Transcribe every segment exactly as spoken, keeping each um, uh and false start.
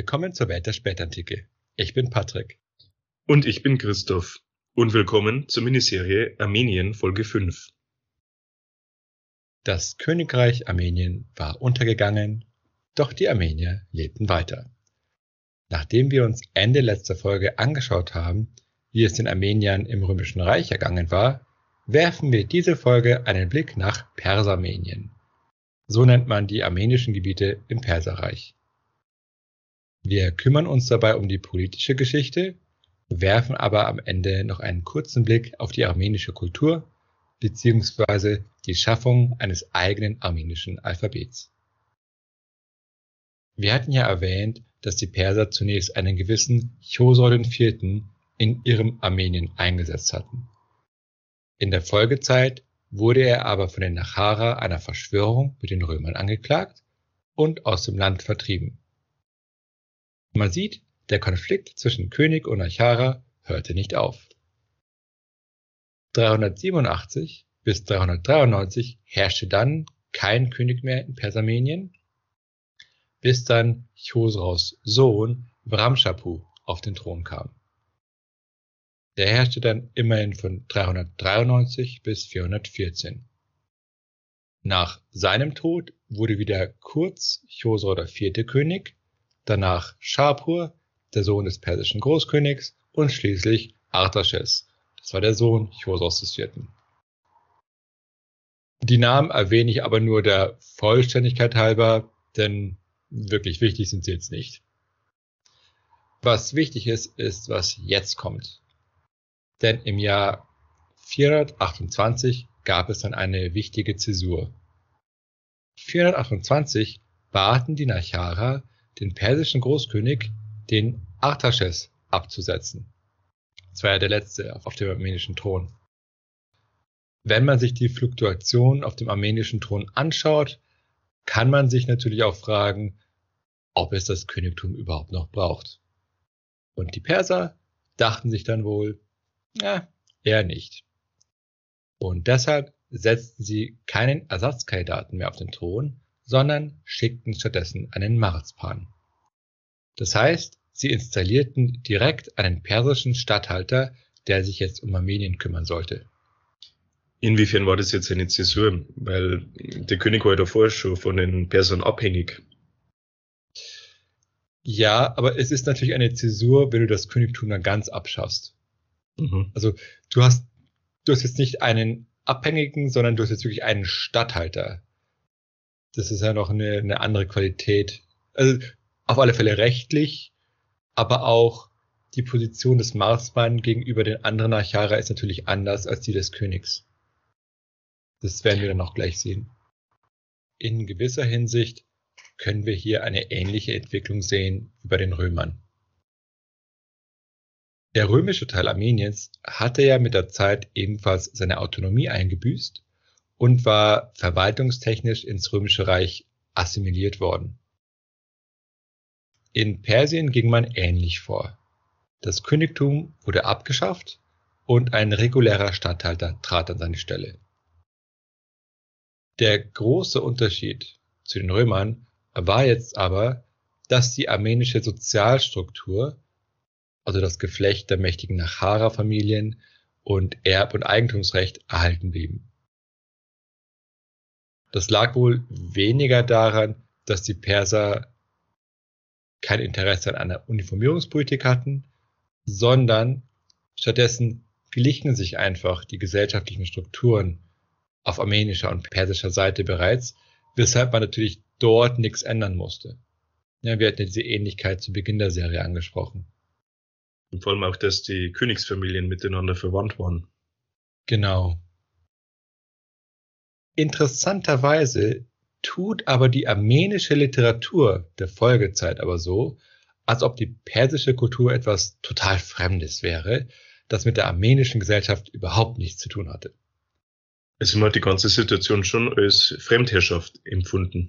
Willkommen zur Welt der Spätantike. Ich bin Patrick. Und ich bin Christoph. Und willkommen zur Miniserie Armenien Folge fünf. Das Königreich Armenien war untergegangen, doch die Armenier lebten weiter. Nachdem wir uns Ende letzter Folge angeschaut haben, wie es den Armeniern im Römischen Reich ergangen war, werfen wir diese Folge einen Blick nach Persermenien. So nennt man die armenischen Gebiete im Perserreich. Wir kümmern uns dabei um die politische Geschichte, werfen aber am Ende noch einen kurzen Blick auf die armenische Kultur bzw. die Schaffung eines eigenen armenischen Alphabets. Wir hatten ja erwähnt, dass die Perser zunächst einen gewissen Chosroes der Vierte in ihrem Armenien eingesetzt hatten. In der Folgezeit wurde er aber von den Nachara einer Verschwörung mit den Römern angeklagt und aus dem Land vertrieben. Man sieht, der Konflikt zwischen König und Nachara hörte nicht auf. dreihundertsiebenundachtzig bis dreihundertdreiundneunzig herrschte dann kein König mehr in Persermenien, bis dann Chosroes Sohn Vramshapu auf den Thron kam. Der herrschte dann immerhin von dreihundertdreiundneunzig bis vierhundertvierzehn. Nach seinem Tod wurde wieder kurz Chosroes der Vierte König, danach Schapur, der Sohn des persischen Großkönigs, und schließlich Artaxerxes, das war der Sohn Chosroes des Vierten. Die Namen erwähne ich aber nur der Vollständigkeit halber, denn wirklich wichtig sind sie jetzt nicht. Was wichtig ist, ist, was jetzt kommt. Denn im Jahr vierhundertachtundzwanzig gab es dann eine wichtige Zäsur. vierhundertachtundzwanzig baten die Nachara den persischen Großkönig, den Artaxerxes, abzusetzen. Das war ja der letzte auf dem armenischen Thron. Wenn man sich die Fluktuation auf dem armenischen Thron anschaut, kann man sich natürlich auch fragen, ob es das Königtum überhaupt noch braucht. Und die Perser dachten sich dann wohl, ja, eher nicht. Und deshalb setzten sie keinen Ersatzkandidaten mehr auf den Thron, sondern schickten stattdessen einen Marzpan. Das heißt, sie installierten direkt einen persischen Statthalter, der sich jetzt um Armenien kümmern sollte. Inwiefern war das jetzt eine Zäsur? Weil der König war ja davor schon von den Persern abhängig. Ja, aber es ist natürlich eine Zäsur, wenn du das Königtum dann ganz abschaffst. Mhm. Also du hast, du hast jetzt nicht einen Abhängigen, sondern du hast jetzt wirklich einen Statthalter. Das ist ja noch eine, eine andere Qualität. Also auf alle Fälle rechtlich, aber auch die Position des Marzpan gegenüber den anderen Nachara ist natürlich anders als die des Königs. Das werden wir dann auch gleich sehen. In gewisser Hinsicht können wir hier eine ähnliche Entwicklung sehen wie bei den Römern. Der römische Teil Armeniens hatte ja mit der Zeit ebenfalls seine Autonomie eingebüßt und war verwaltungstechnisch ins Römische Reich assimiliert worden. In Persien ging man ähnlich vor. Das Königtum wurde abgeschafft und ein regulärer Statthalter trat an seine Stelle. Der große Unterschied zu den Römern war jetzt aber, dass die armenische Sozialstruktur, also das Geflecht der mächtigen Nachara-Familien und Erb- und Eigentumsrecht erhalten blieben. Das lag wohl weniger daran, dass die Perser kein Interesse an einer Uniformierungspolitik hatten, sondern stattdessen glichen sich einfach die gesellschaftlichen Strukturen auf armenischer und persischer Seite bereits, weshalb man natürlich dort nichts ändern musste. Ja, wir hatten ja diese Ähnlichkeit zu Beginn der Serie angesprochen. Und vor allem auch, dass die Königsfamilien miteinander verwandt waren. Genau. Interessanterweise tut aber die armenische Literatur der Folgezeit aber so, als ob die persische Kultur etwas total Fremdes wäre, das mit der armenischen Gesellschaft überhaupt nichts zu tun hatte. Also man hat die ganze Situation schon als Fremdherrschaft empfunden.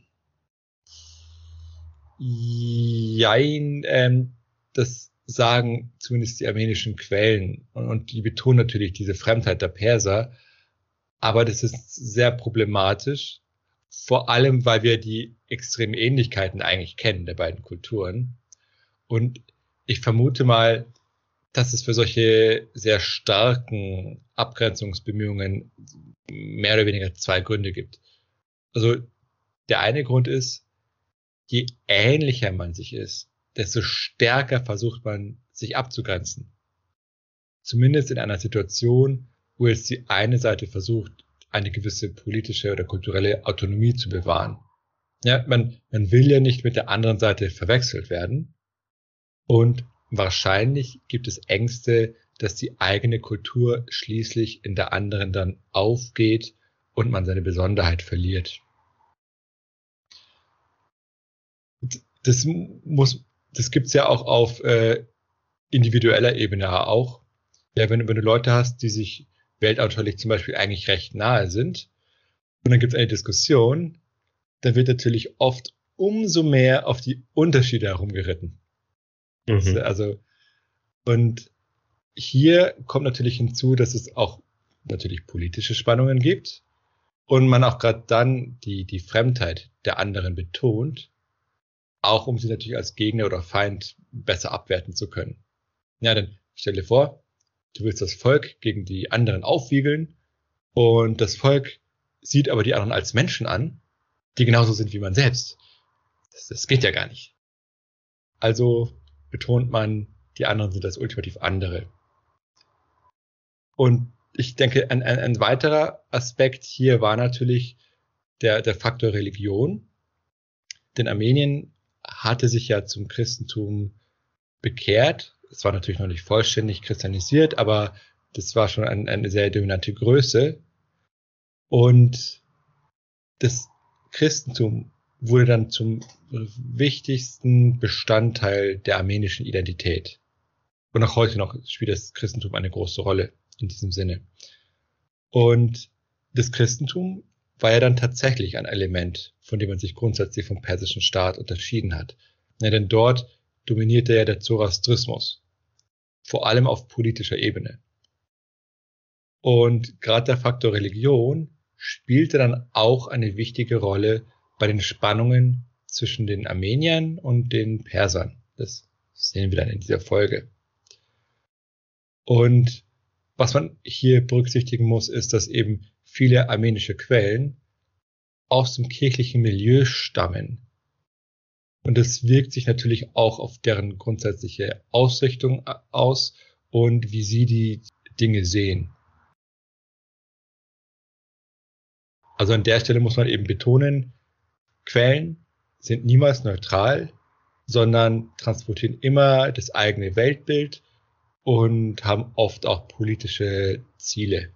Jein, ähm, das sagen zumindest die armenischen Quellen. Und, und die betonen natürlich diese Fremdheit der Perser. Aber das ist sehr problematisch, vor allem, weil wir die extremen Ähnlichkeiten eigentlich kennen der beiden Kulturen. Und ich vermute mal, dass es für solche sehr starken Abgrenzungsbemühungen mehr oder weniger zwei Gründe gibt. Also der eine Grund ist, je ähnlicher man sich ist, desto stärker versucht man, sich abzugrenzen. Zumindest in einer Situation, wo jetzt die eine Seite versucht, eine gewisse politische oder kulturelle Autonomie zu bewahren. Ja, man, man will ja nicht mit der anderen Seite verwechselt werden. Und wahrscheinlich gibt es Ängste, dass die eigene Kultur schließlich in der anderen dann aufgeht und man seine Besonderheit verliert. Das muss, das gibt's ja auch auf äh, individueller Ebene auch. Ja, wenn, wenn du Leute hast, die sich weltanschaulich zum Beispiel eigentlich recht nahe sind, und dann gibt es eine Diskussion, dann wird natürlich oft umso mehr auf die Unterschiede herumgeritten. Mhm. Also, und hier kommt natürlich hinzu, dass es auch natürlich politische Spannungen gibt und man auch gerade dann die, die Fremdheit der anderen betont, auch um sie natürlich als Gegner oder Feind besser abwerten zu können. Ja, dann stell dir vor, du willst das Volk gegen die anderen aufwiegeln und das Volk sieht aber die anderen als Menschen an, die genauso sind wie man selbst. Das, das geht ja gar nicht. Also betont man, die anderen sind das ultimativ andere. Und ich denke, ein, ein, ein weiterer Aspekt hier war natürlich der, der Faktor Religion. Denn Armenien hatte sich ja zum Christentum bekehrt. Es war natürlich noch nicht vollständig christianisiert, aber das war schon ein, eine sehr dominante Größe. Und das Christentum wurde dann zum wichtigsten Bestandteil der armenischen Identität. Und auch heute noch spielt das Christentum eine große Rolle in diesem Sinne. Und das Christentum war ja dann tatsächlich ein Element, von dem man sich grundsätzlich vom persischen Staat unterschieden hat. Ja, denn dort dominierte ja der Zoroastrismus, vor allem auf politischer Ebene. Und gerade der Faktor Religion spielte dann auch eine wichtige Rolle bei den Spannungen zwischen den Armeniern und den Persern. Das sehen wir dann in dieser Folge. Und was man hier berücksichtigen muss, ist, dass eben viele armenische Quellen aus dem kirchlichen Milieu stammen. Und das wirkt sich natürlich auch auf deren grundsätzliche Ausrichtung aus und wie sie die Dinge sehen. Also an der Stelle muss man eben betonen, Quellen sind niemals neutral, sondern transportieren immer das eigene Weltbild und haben oft auch politische Ziele.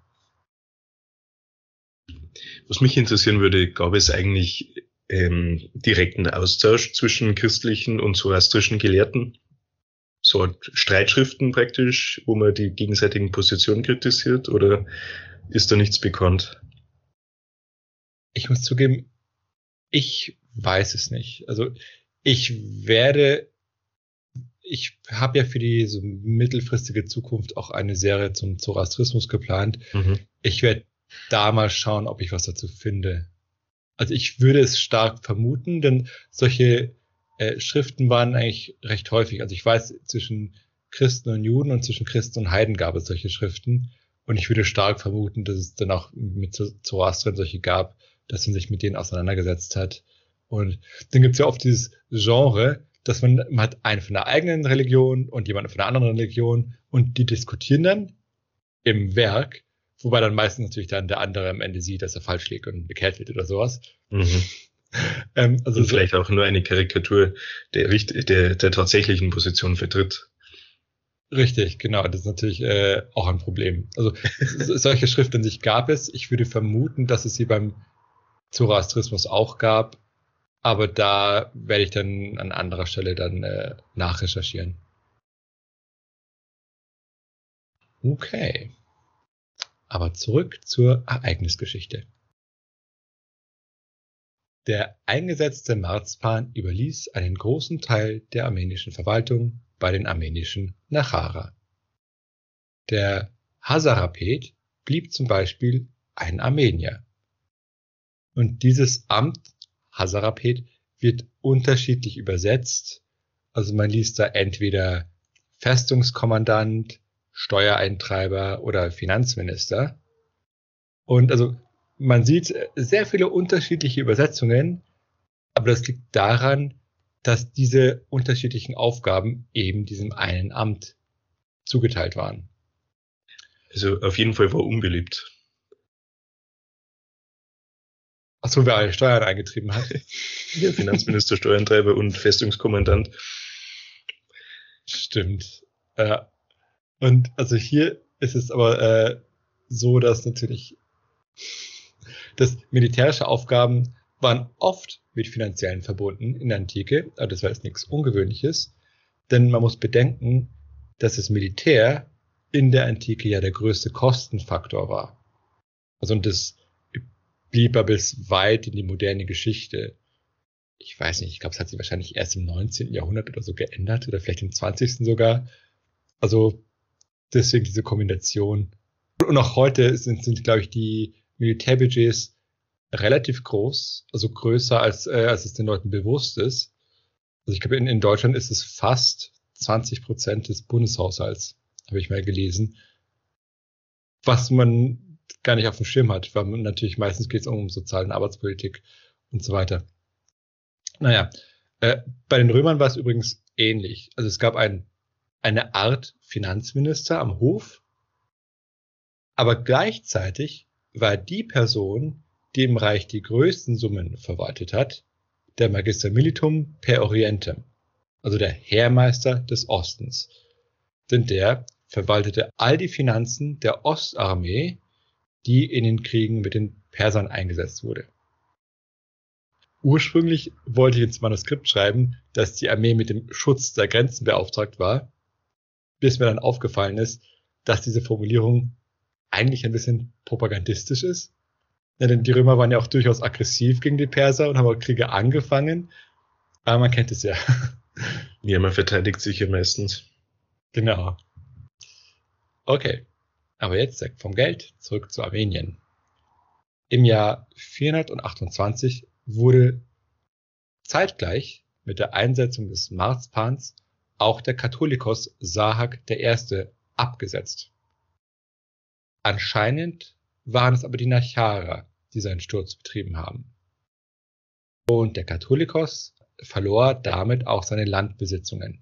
Was mich interessieren würde, gab es eigentlich ähm, direkten Austausch zwischen christlichen und zoroastrischen Gelehrten? So Streitschriften praktisch, wo man die gegenseitigen Positionen kritisiert, oder ist da nichts bekannt? Ich muss zugeben, ich weiß es nicht. Also ich werde, ich habe ja für die so mittelfristige Zukunft auch eine Serie zum Zoroastrismus geplant. Mhm. Ich werde da mal schauen, ob ich was dazu finde. Also ich würde es stark vermuten, denn solche äh, Schriften waren eigentlich recht häufig. Also ich weiß, zwischen Christen und Juden und zwischen Christen und Heiden gab es solche Schriften. Und ich würde stark vermuten, dass es dann auch mit Zoroastriern solche gab, dass man sich mit denen auseinandergesetzt hat. Und dann gibt es ja oft dieses Genre, dass man, man hat einen von der eigenen Religion und jemanden von der anderen Religion und die diskutieren dann im Werk, wobei dann meistens natürlich dann der andere am Ende sieht, dass er falsch liegt und bekehrt wird oder sowas. Mhm. ähm, also und so, vielleicht auch nur eine Karikatur der, der, der tatsächlichen Position vertritt. Richtig, genau. Das ist natürlich äh, auch ein Problem. Also solche Schriften an sich gab es. Ich würde vermuten, dass es sie beim Zoroastrismus auch gab, aber da werde ich dann an anderer Stelle dann äh, nachrecherchieren. Okay. Aber zurück zur Ereignisgeschichte. Der eingesetzte Marzpan überließ einen großen Teil der armenischen Verwaltung bei den armenischen Nachara. Der Hazarapet blieb zum Beispiel ein Armenier. Und dieses Amt Hazarapet wird unterschiedlich übersetzt Also man liest da entweder Festungskommandant, Steuereintreiber oder Finanzminister. Und also man sieht sehr viele unterschiedliche Übersetzungen, aber das liegt daran, dass diese unterschiedlichen Aufgaben eben diesem einen Amt zugeteilt waren. Also auf jeden Fall war unbeliebt. Achso, wer alle Steuern eingetrieben hat. Der Finanzminister, Steuereintreiber und Festungskommandant. Stimmt. Äh, und also hier ist es aber äh, so, dass natürlich dass militärische Aufgaben waren oft mit finanziellen verbunden in der Antike, aber das war jetzt nichts Ungewöhnliches, denn man muss bedenken, dass das Militär in der Antike ja der größte Kostenfaktor war. Also und das blieb er bis weit in die moderne Geschichte. Ich weiß nicht, ich glaube, es hat sich wahrscheinlich erst im neunzehnten Jahrhundert oder so geändert oder vielleicht im zwanzigsten sogar. Also deswegen diese Kombination. Und auch heute sind, sind glaube ich, die Militärbudgets relativ groß, also größer als, äh, als es den Leuten bewusst ist. Also ich glaube, in, in Deutschland ist es fast zwanzig Prozent des Bundeshaushalts, habe ich mal gelesen. Was man gar nicht auf dem Schirm hat, weil man natürlich meistens geht es um Sozial- und Arbeitspolitik und so weiter. Naja, äh, bei den Römern war es übrigens ähnlich. Also es gab ein, eine Art Finanzminister am Hof, aber gleichzeitig war die Person, die im Reich die größten Summen verwaltet hat, der Magister Militum per Orientem, also der Heermeister des Ostens. Denn der verwaltete all die Finanzen der Ostarmee, die in den Kriegen mit den Persern eingesetzt wurde. Ursprünglich wollte ich ins Manuskript schreiben, dass die Armee mit dem Schutz der Grenzen beauftragt war, bis mir dann aufgefallen ist, dass diese Formulierung eigentlich ein bisschen propagandistisch ist. Ja, denn die Römer waren ja auch durchaus aggressiv gegen die Perser und haben auch Kriege angefangen. Aber man kennt es ja. Ja, man verteidigt sich ja meistens. Genau. Okay. Aber jetzt vom Geld zurück zu Armenien. Im Jahr vierhundertachtundzwanzig wurde zeitgleich mit der Einsetzung des Marzpans auch der Katholikos Sahak der Erste abgesetzt. Anscheinend waren es aber die Nacharer, die seinen Sturz betrieben haben. Und der Katholikos verlor damit auch seine Landbesitzungen.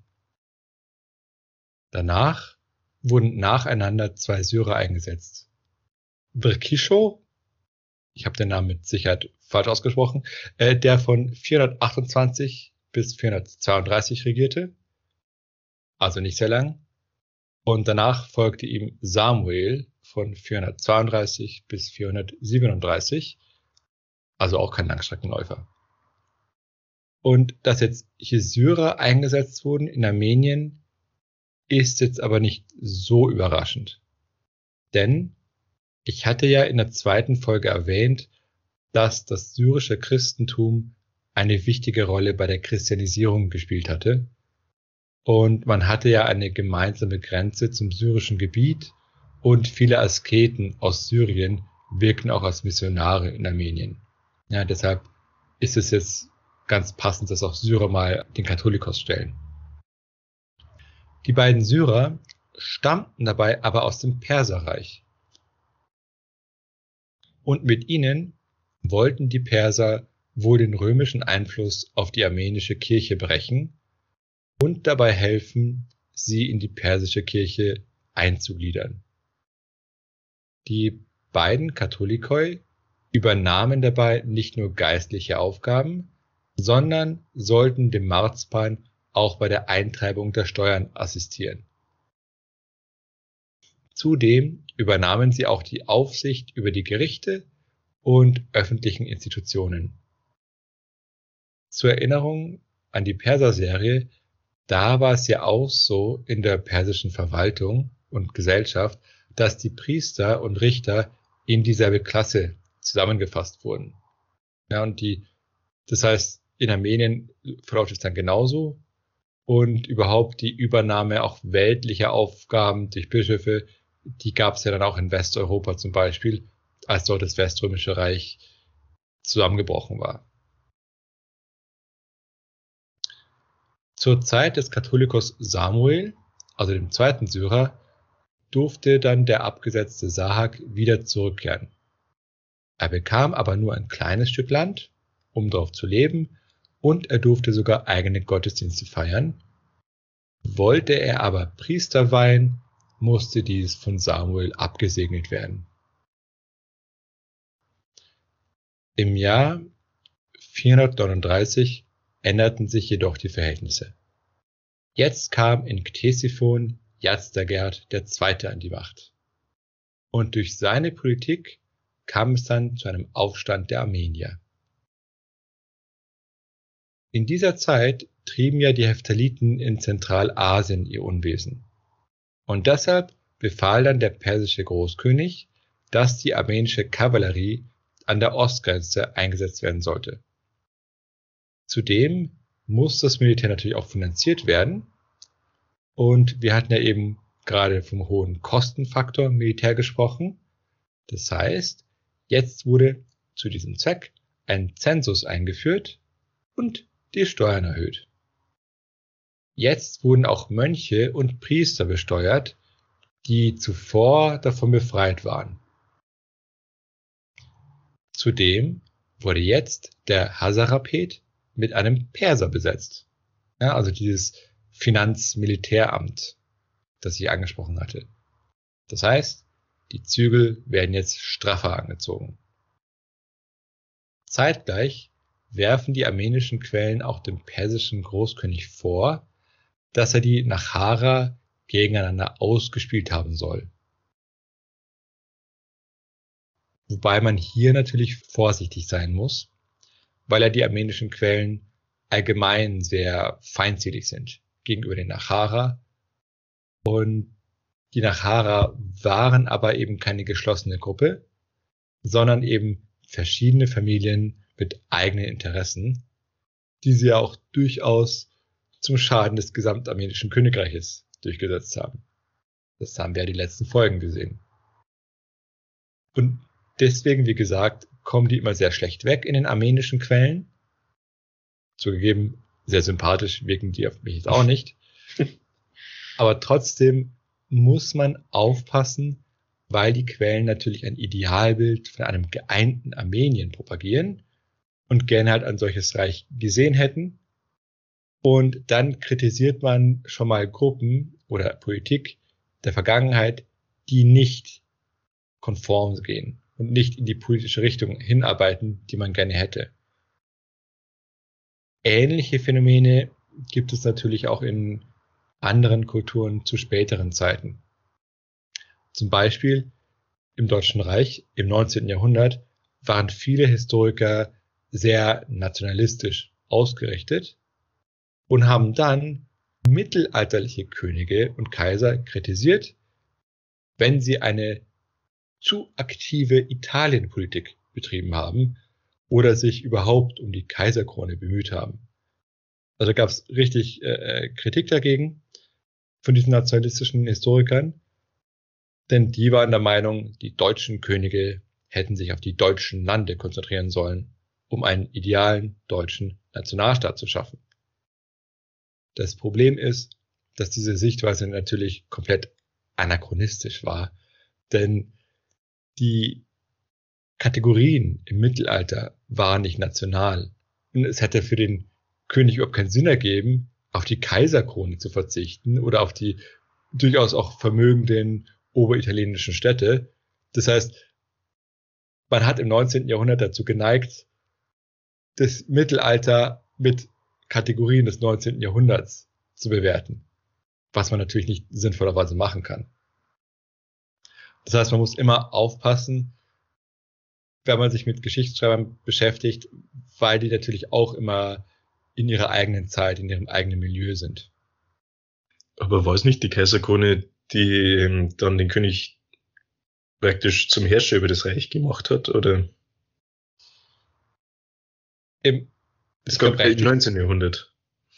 Danach wurden nacheinander zwei Syrer eingesetzt. Virkischo, ich habe den Namen mit Sicherheit falsch ausgesprochen, äh, der von vierhundertachtundzwanzig bis vierhundertzweiunddreißig regierte, also nicht sehr lang. Und danach folgte ihm Samuel von vierhundertzweiunddreißig bis vierhundertsiebenunddreißig, also auch kein Langstreckenläufer. Und dass jetzt hier Syrer eingesetzt wurden in Armenien, ist jetzt aber nicht so überraschend. Denn ich hatte ja in der zweiten Folge erwähnt, dass das syrische Christentum eine wichtige Rolle bei der Christianisierung gespielt hatte. Und man hatte ja eine gemeinsame Grenze zum syrischen Gebiet und viele Asketen aus Syrien wirken auch als Missionare in Armenien. Ja, deshalb ist es jetzt ganz passend, dass auch Syrer mal den Katholikos stellen. Die beiden Syrer stammten dabei aber aus dem Perserreich. Und mit ihnen wollten die Perser wohl den römischen Einfluss auf die armenische Kirche brechen und dabei helfen, sie in die persische Kirche einzugliedern. Die beiden Katholikoi übernahmen dabei nicht nur geistliche Aufgaben, sondern sollten dem Marzpan auch bei der Eintreibung der Steuern assistieren. Zudem übernahmen sie auch die Aufsicht über die Gerichte und öffentlichen Institutionen. Zur Erinnerung an die Perser-Serie, da war es ja auch so in der persischen Verwaltung und Gesellschaft, dass die Priester und Richter in dieselbe Klasse zusammengefasst wurden. Ja, und die, das heißt, in Armenien verläuft es dann genauso und überhaupt die Übernahme auch weltlicher Aufgaben durch Bischöfe, die gab es ja dann auch in Westeuropa zum Beispiel, als dort das Weströmische Reich zusammengebrochen war. Zur Zeit des Katholikos Samuel, also dem zweiten Syrer, durfte dann der abgesetzte Sahak wieder zurückkehren. Er bekam aber nur ein kleines Stück Land, um darauf zu leben, und er durfte sogar eigene Gottesdienste feiern. Wollte er aber Priester weihen, musste dies von Samuel abgesegnet werden. Im Jahr vierhundertneununddreißig änderten sich jedoch die Verhältnisse. Jetzt kam in Ktesiphon Jazdagerd der Zweite an die Macht. Und durch seine Politik kam es dann zu einem Aufstand der Armenier. In dieser Zeit trieben ja die Heptaliten in Zentralasien ihr Unwesen. Und deshalb befahl dann der persische Großkönig, dass die armenische Kavallerie an der Ostgrenze eingesetzt werden sollte. Zudem muss das Militär natürlich auch finanziert werden. Und wir hatten ja eben gerade vom hohen Kostenfaktor Militär gesprochen. Das heißt, jetzt wurde zu diesem Zweck ein Zensus eingeführt und die Steuern erhöht. Jetzt wurden auch Mönche und Priester besteuert, die zuvor davon befreit waren. Zudem wurde jetzt der Hazarapet mit einem Perser besetzt. Ja, also dieses Finanzmilitäramt, das ich angesprochen hatte. Das heißt, die Zügel werden jetzt straffer angezogen. Zeitgleich werfen die armenischen Quellen auch dem persischen Großkönig vor, dass er die Nachara gegeneinander ausgespielt haben soll. Wobei man hier natürlich vorsichtig sein muss, weil ja die armenischen Quellen allgemein sehr feindselig sind gegenüber den Nachara. Und die Nachara waren aber eben keine geschlossene Gruppe, sondern eben verschiedene Familien mit eigenen Interessen, die sie ja auch durchaus zum Schaden des gesamtarmenischen Königreiches durchgesetzt haben. Das haben wir ja die letzten Folgen gesehen. Und deswegen, wie gesagt, kommen die immer sehr schlecht weg in den armenischen Quellen. Zugegeben, sehr sympathisch wirken die auf mich jetzt auch nicht. Aber trotzdem muss man aufpassen, weil die Quellen natürlich ein Idealbild von einem geeinten Armenien propagieren und gerne halt ein solches Reich gesehen hätten. Und dann kritisiert man schon mal Gruppen oder Politik der Vergangenheit, die nicht konform gehen und nicht in die politische Richtung hinarbeiten, die man gerne hätte. Ähnliche Phänomene gibt es natürlich auch in anderen Kulturen zu späteren Zeiten. Zum Beispiel im Deutschen Reich im neunzehnten Jahrhundert waren viele Historiker sehr nationalistisch ausgerichtet und haben dann mittelalterliche Könige und Kaiser kritisiert, wenn sie eine zu aktive Italienpolitik betrieben haben oder sich überhaupt um die Kaiserkrone bemüht haben. Also gab es richtig äh, Kritik dagegen von diesen nationalistischen Historikern, denn die waren der Meinung, die deutschen Könige hätten sich auf die deutschen Lande konzentrieren sollen, um einen idealen deutschen Nationalstaat zu schaffen. Das Problem ist, dass diese Sichtweise natürlich komplett anachronistisch war, denn die Kategorien im Mittelalter waren nicht national und es hätte für den König überhaupt keinen Sinn ergeben, auf die Kaiserkrone zu verzichten oder auf die durchaus auch vermögenden oberitalienischen Städte. Das heißt, man hat im neunzehnten Jahrhundert dazu geneigt, das Mittelalter mit Kategorien des neunzehnten Jahrhunderts zu bewerten, was man natürlich nicht sinnvollerweise machen kann. Das heißt, man muss immer aufpassen, wenn man sich mit Geschichtsschreibern beschäftigt, weil die natürlich auch immer in ihrer eigenen Zeit, in ihrem eigenen Milieu sind. Aber war es nicht die Kaiserkrone, die ähm, dann den König praktisch zum Herrscher über das Reich gemacht hat, oder? Im Es gab im neunzehnten Jahrhundert.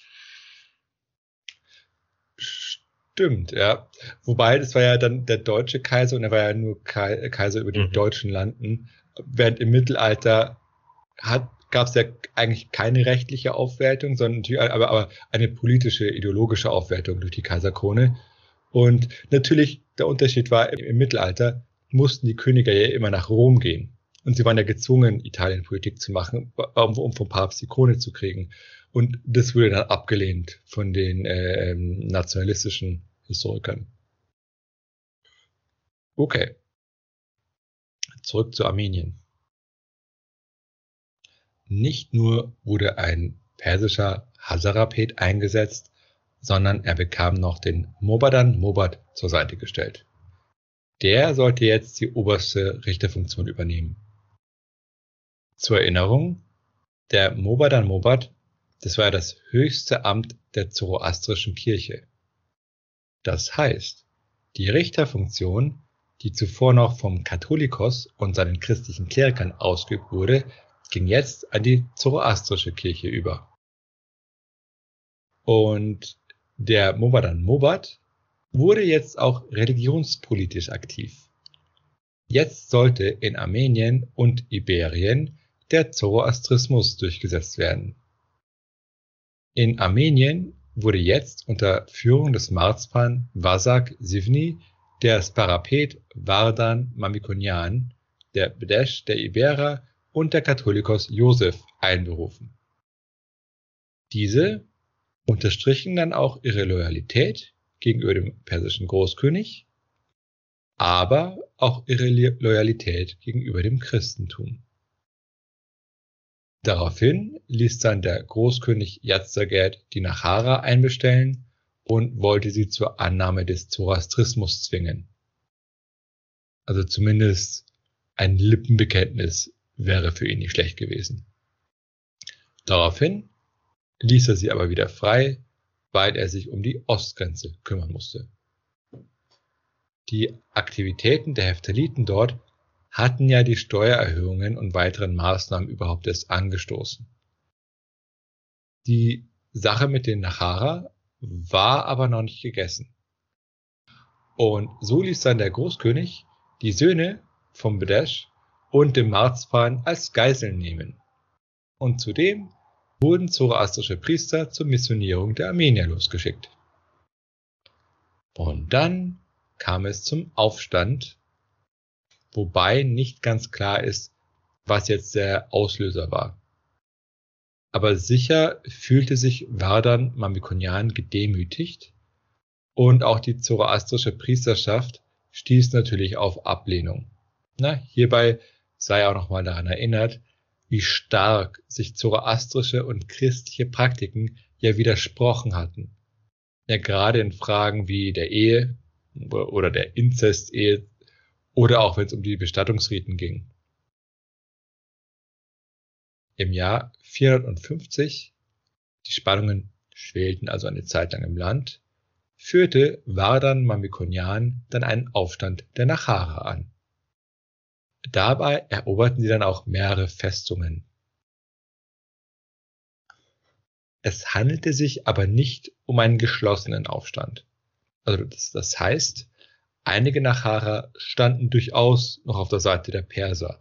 Stimmt, ja. Wobei, das war ja dann der deutsche Kaiser und er war ja nur Kaiser über die mhm. deutschen Landen. Während im Mittelalter hat gab es ja eigentlich keine rechtliche Aufwertung, sondern natürlich aber, aber eine politische, ideologische Aufwertung durch die Kaiserkrone. Und natürlich der Unterschied war, im, im Mittelalter mussten die Könige ja immer nach Rom gehen. Und sie waren ja gezwungen, Italienpolitik zu machen, um, um vom Papst die Krone zu kriegen. Und das wurde dann abgelehnt von den äh, nationalistischen Historikern. Okay. Zurück zu Armenien. Nicht nur wurde ein persischer Hazarapet eingesetzt, sondern er bekam noch den Mobadan Mobad zur Seite gestellt. Der sollte jetzt die oberste Richterfunktion übernehmen. Zur Erinnerung, der Mobadan Mobad, das war das höchste Amt der zoroastrischen Kirche. Das heißt, die Richterfunktion, die zuvor noch vom Katholikos und seinen christlichen Klerikern ausgeübt wurde, ging jetzt an die zoroastrische Kirche über. Und der Mobadan Mobad wurde jetzt auch religionspolitisch aktiv. Jetzt sollte in Armenien und Iberien der Zoroastrismus durchgesetzt werden. In Armenien wurde jetzt unter Führung des Marzpan Vasak Sivni der Sparapet Vardan Mamikonian, der Bdesh der Iberer und der Katholikos Josef einberufen. Diese unterstrichen dann auch ihre Loyalität gegenüber dem persischen Großkönig, aber auch ihre Loyalität gegenüber dem Christentum. Daraufhin ließ dann der Großkönig Yazdagerd die Nachara einbestellen und wollte sie zur Annahme des Zoroastrismus zwingen. Also zumindest ein Lippenbekenntnis wäre für ihn nicht schlecht gewesen. Daraufhin ließ er sie aber wieder frei, weil er sich um die Ostgrenze kümmern musste. Die Aktivitäten der Heptaliten dort hatten ja die Steuererhöhungen und weiteren Maßnahmen überhaupt erst angestoßen. Die Sache mit den Nachara war aber noch nicht gegessen. Und so ließ dann der Großkönig die Söhne vom Bdesh und dem Marzpan als Geiseln nehmen. Und zudem wurden zoroastrische Priester zur Missionierung der Armenier losgeschickt. Und dann kam es zum Aufstand, wobei nicht ganz klar ist, was jetzt der Auslöser war. Aber sicher fühlte sich Vardan Mamikonian gedemütigt und auch die zoroastrische Priesterschaft stieß natürlich auf Ablehnung. Na, hierbei sei auch nochmal daran erinnert, wie stark sich zoroastrische und christliche Praktiken ja widersprochen hatten. Ja, gerade in Fragen wie der Ehe oder der Inzestehe oder auch wenn es um die Bestattungsriten ging. Im Jahr vierhundertfünfzig, die Spannungen schwelten also eine Zeit lang im Land, führte Vardan Mamikonian dann einen Aufstand der Nachara an. Dabei eroberten sie dann auch mehrere Festungen. Es handelte sich aber nicht um einen geschlossenen Aufstand. Also das, das heißt, einige Nachara standen durchaus noch auf der Seite der Perser.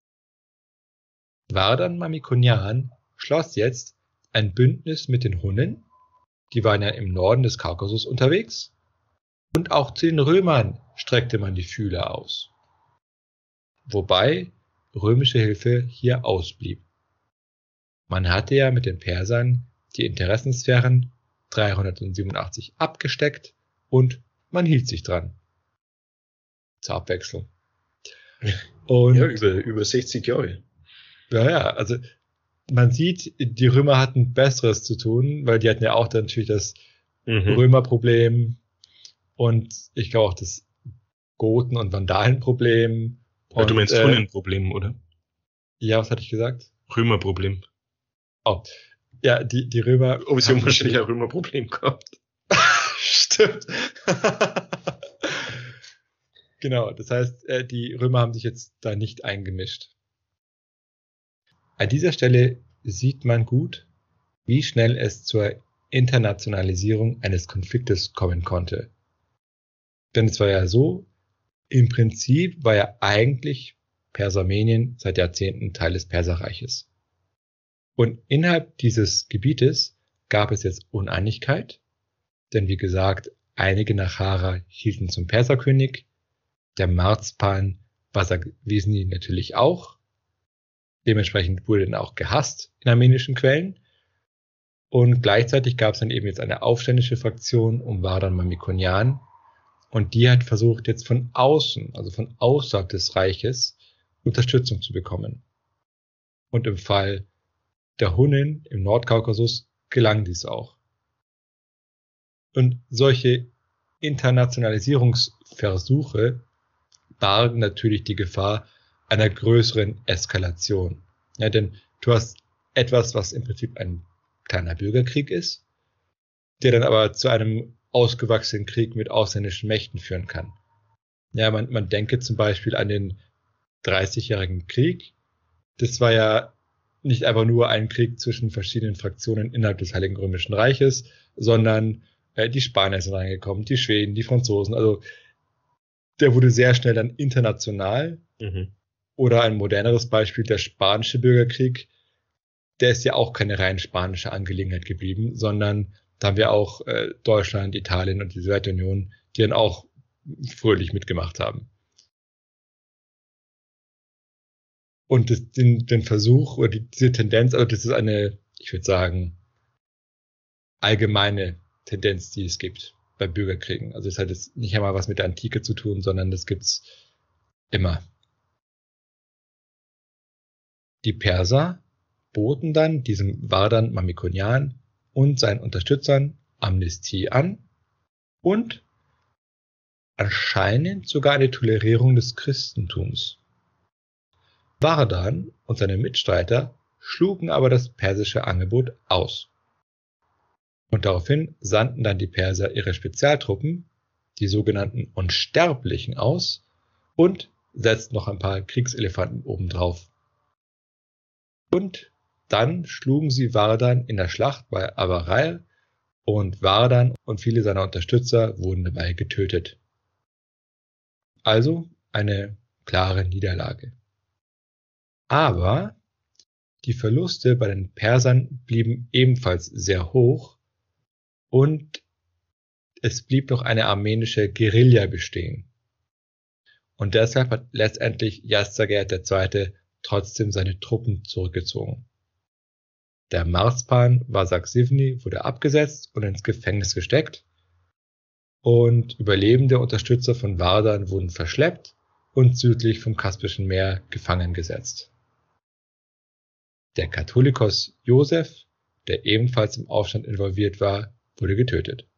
Vardan Mamikonian schloss jetzt ein Bündnis mit den Hunnen, die waren ja im Norden des Kaukasus unterwegs, und auch zu den Römern streckte man die Fühler aus. Wobei römische Hilfe hier ausblieb. Man hatte ja mit den Persern die Interessensphären dreihundertsiebenundachtzig abgesteckt und man hielt sich dran. Zur Abwechslung. Und ja, über, über sechzig Jahre. Ja, ja, also man sieht, die Römer hatten Besseres zu tun, weil die hatten ja auch dann natürlich das mhm. Römerproblem und ich glaube auch das Goten- und Vandalenproblem. Ja, du meinst äh, Hunnenproblem, oder? Ja, was hatte ich gesagt? Römerproblem. Oh, ja, die, die Römer... Oh, sie haben wahrscheinlich ein Römerproblem gehabt. Stimmt. Genau, das heißt, die Römer haben sich jetzt da nicht eingemischt. An dieser Stelle sieht man gut, wie schnell es zur Internationalisierung eines Konfliktes kommen konnte. Denn es war ja so, im Prinzip war ja eigentlich Persermenien seit Jahrzehnten Teil des Perserreiches. Und innerhalb dieses Gebietes gab es jetzt Uneinigkeit, denn wie gesagt, einige Nachara hielten zum Perserkönig, der Marzpan Vasak-Wisni natürlich auch. Dementsprechend wurde dann auch gehasst in armenischen Quellen. Und gleichzeitig gab es dann eben jetzt eine aufständische Fraktion um Vardan Mamikonian. Und die hat versucht, jetzt von außen, also von außerhalb des Reiches, Unterstützung zu bekommen. Und im Fall der Hunnen im Nordkaukasus gelang dies auch. Und solche Internationalisierungsversuche bargen natürlich die Gefahr einer größeren Eskalation. Ja, denn du hast etwas, was im Prinzip ein kleiner Bürgerkrieg ist, der dann aber zu einem ausgewachsenen Krieg mit ausländischen Mächten führen kann. Ja, man, man denke zum Beispiel an den dreißigjährigen Krieg. Das war ja nicht einfach nur ein Krieg zwischen verschiedenen Fraktionen innerhalb des Heiligen Römischen Reiches, sondern äh, die Spanier sind reingekommen, die Schweden, die Franzosen. Also der wurde sehr schnell dann international. Mhm. Oder ein moderneres Beispiel, der Spanische Bürgerkrieg. Der ist ja auch keine rein spanische Angelegenheit geblieben, sondern da haben wir auch äh, Deutschland, Italien und die Sowjetunion, die dann auch fröhlich mitgemacht haben. Und das, den, den Versuch oder die, diese Tendenz, also das ist eine, ich würde sagen, allgemeine Tendenz, die es gibt bei Bürgerkriegen. Also es hat jetzt nicht einmal was mit der Antike zu tun, sondern das gibt's immer. Die Perser boten dann diesem Vardan Mamikonian und seinen Unterstützern Amnestie an und anscheinend sogar eine Tolerierung des Christentums. Vardan und seine Mitstreiter schlugen aber das persische Angebot aus. Und daraufhin sandten dann die Perser ihre Spezialtruppen, die sogenannten Unsterblichen, aus und setzten noch ein paar Kriegselefanten obendrauf. Und dann schlugen sie Vardan in der Schlacht bei Avarayr und Vardan und viele seiner Unterstützer wurden dabei getötet. Also eine klare Niederlage. Aber die Verluste bei den Persern blieben ebenfalls sehr hoch und es blieb noch eine armenische Guerilla bestehen. Und deshalb hat letztendlich Yazdagerd der Zweite trotzdem seine Truppen zurückgezogen. Der Marzpan Vasak-Sivni wurde abgesetzt und ins Gefängnis gesteckt und überlebende Unterstützer von Vardan wurden verschleppt und südlich vom Kaspischen Meer gefangen gesetzt. Der Katholikos Josef, der ebenfalls im Aufstand involviert war, wurde getötet.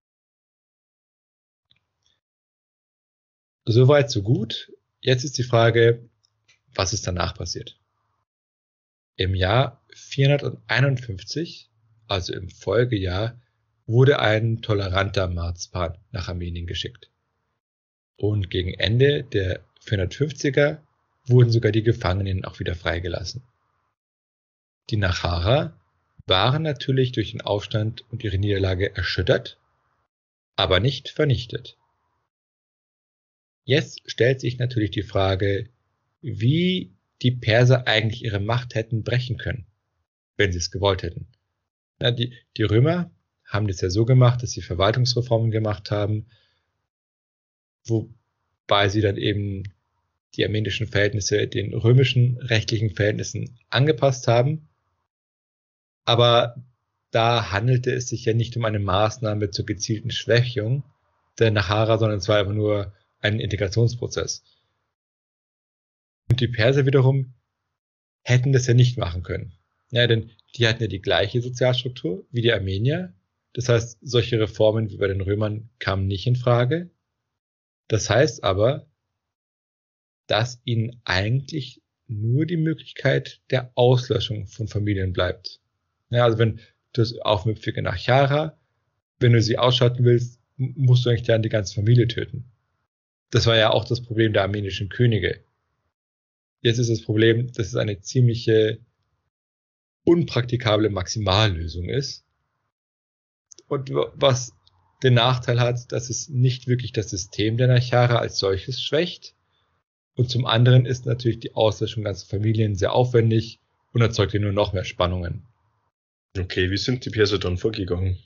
Soweit, so gut. Jetzt ist die Frage, was ist danach passiert? Im Jahr vierhunderteinundfünfzig, also im Folgejahr, wurde ein toleranter Marzpan nach Armenien geschickt. Und gegen Ende der vierhundertfünfziger wurden sogar die Gefangenen auch wieder freigelassen. Die Nachara waren natürlich durch den Aufstand und ihre Niederlage erschüttert, aber nicht vernichtet. Jetzt stellt sich natürlich die Frage, wie die Perser eigentlich ihre Macht hätten brechen können, wenn sie es gewollt hätten. Na, die, die Römer haben das ja so gemacht, dass sie Verwaltungsreformen gemacht haben, wobei sie dann eben die armenischen Verhältnisse den römischen rechtlichen Verhältnissen angepasst haben. Aber da handelte es sich ja nicht um eine Maßnahme zur gezielten Schwächung der Nachara, sondern es war einfach nur ein Integrationsprozess. Und die Perser wiederum hätten das ja nicht machen können. Ja, denn die hatten ja die gleiche Sozialstruktur wie die Armenier. Das heißt, solche Reformen wie bei den Römern kamen nicht in Frage. Das heißt aber, dass ihnen eigentlich nur die Möglichkeit der Auslöschung von Familien bleibt. Ja, also wenn du das aufmüpfige Nachara, wenn du sie ausschalten willst, musst du eigentlich dann die ganze Familie töten. Das war ja auch das Problem der armenischen Könige. Jetzt ist das Problem, dass es eine ziemliche unpraktikable Maximallösung ist. Und was den Nachteil hat, dass es nicht wirklich das System der Nachara als solches schwächt. Und zum anderen ist natürlich die Auslöschung ganzer Familien sehr aufwendig und erzeugte nur noch mehr Spannungen. Okay, wie sind die Perser dann vorgegangen?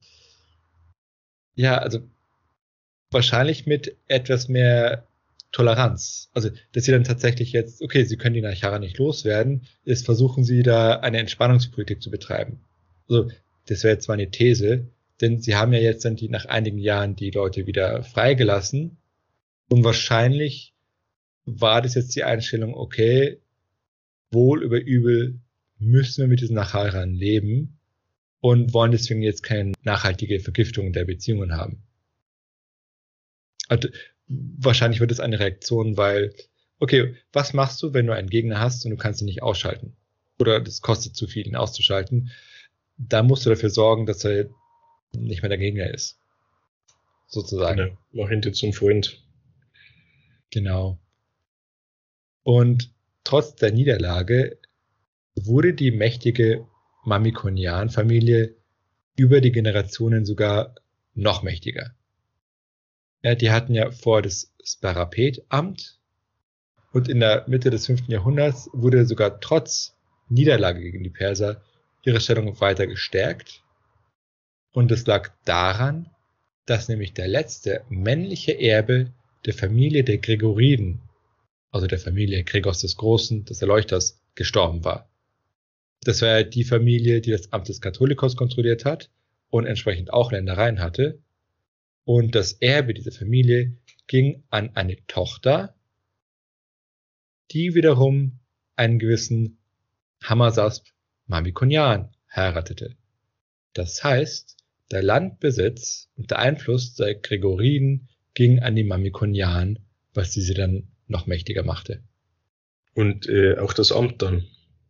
Ja, also wahrscheinlich mit etwas mehr Toleranz. Also, dass sie dann tatsächlich jetzt, okay, sie können die Nachara nicht loswerden, ist, versuchen sie da eine Entspannungspolitik zu betreiben. Also, das wäre jetzt zwar eine These, denn sie haben ja jetzt dann die, nach einigen Jahren die Leute wieder freigelassen und wahrscheinlich war das jetzt die Einstellung, okay, wohl über übel müssen wir mit diesen Nacharern leben und wollen deswegen jetzt keine nachhaltige Vergiftung der Beziehungen haben. Also, wahrscheinlich wird es eine Reaktion, weil, okay, was machst du, wenn du einen Gegner hast und du kannst ihn nicht ausschalten? Oder das kostet zu viel, ihn auszuschalten. Da musst du dafür sorgen, dass er nicht mehr der Gegner ist. Sozusagen. Genau, mach ihn dir zum Freund. Genau. Und trotz der Niederlage wurde die mächtige Mamikonian-Familie über die Generationen sogar noch mächtiger. Ja, die hatten ja vor das Sparapet-Amt und in der Mitte des fünften Jahrhunderts wurde sogar trotz Niederlage gegen die Perser ihre Stellung weiter gestärkt. Und das lag daran, dass nämlich der letzte männliche Erbe der Familie der Gregoriden, also der Familie Gregors des Großen, des Erleuchters, gestorben war. Das war ja die Familie, die das Amt des Katholikos kontrolliert hat und entsprechend auch Ländereien hatte. Und das Erbe dieser Familie ging an eine Tochter, die wiederum einen gewissen Hammersasp Mamikonian heiratete. Das heißt, der Landbesitz und der Einfluss der Gregoriden ging an die Mamikonian, was diese dann noch mächtiger machte. Und äh, auch das Amt dann?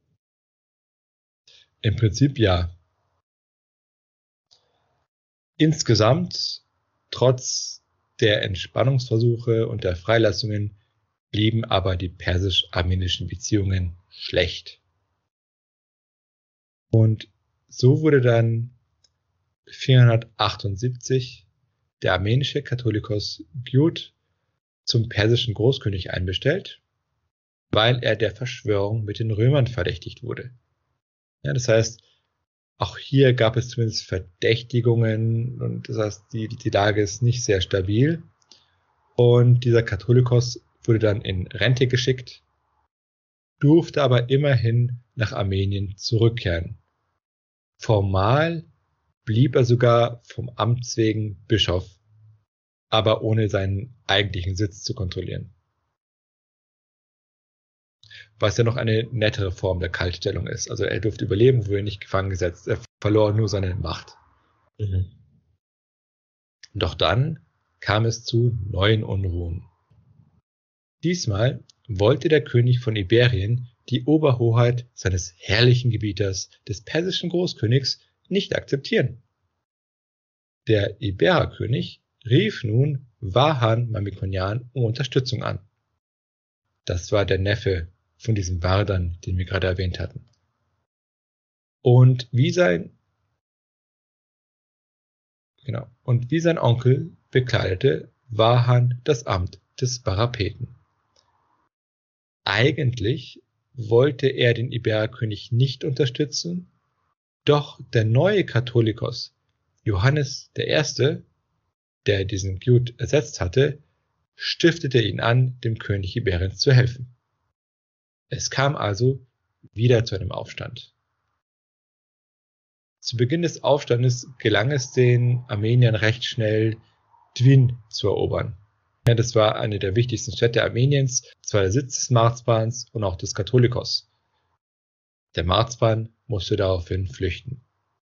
Im Prinzip ja. Insgesamt, trotz der Entspannungsversuche und der Freilassungen, blieben aber die persisch-armenischen Beziehungen schlecht. Und so wurde dann vierhundertachtundsiebzig der armenische Katholikos Gjut zum persischen Großkönig einbestellt, weil er der Verschwörung mit den Römern verdächtigt wurde. Ja, das heißt, auch hier gab es zumindest Verdächtigungen und das heißt, die, die Lage ist nicht sehr stabil. Und dieser Katholikos wurde dann in Rente geschickt, durfte aber immerhin nach Armenien zurückkehren. Formal blieb er sogar vom Amts wegen Bischof, aber ohne seinen eigentlichen Sitz zu kontrollieren. Was ja noch eine nettere Form der Kaltstellung ist. Also er durfte überleben, wurde nicht gefangen gesetzt. Er verlor nur seine Macht. Mhm. Doch dann kam es zu neuen Unruhen. Diesmal wollte der König von Iberien die Oberhoheit seines herrlichen Gebieters, des persischen Großkönigs, nicht akzeptieren. Der Ibererkönig rief nun Vahan Mamikonian um Unterstützung an. Das war der Neffe von diesem Vardan, den wir gerade erwähnt hatten. Und wie sein, genau, und wie sein Onkel bekleidete Vahan das Amt des Sparapeten. Eigentlich wollte er den Ibererkönig nicht unterstützen, doch der neue Katholikos, Johannes der Erste, der diesen Gjut ersetzt hatte, stiftete ihn an, dem König Iberiens zu helfen. Es kam also wieder zu einem Aufstand. Zu Beginn des Aufstandes gelang es den Armeniern recht schnell, Dvin zu erobern. Ja, das war eine der wichtigsten Städte Armeniens, zwar der Sitz des Marzbans und auch des Katholikos. Der Marzban musste daraufhin flüchten.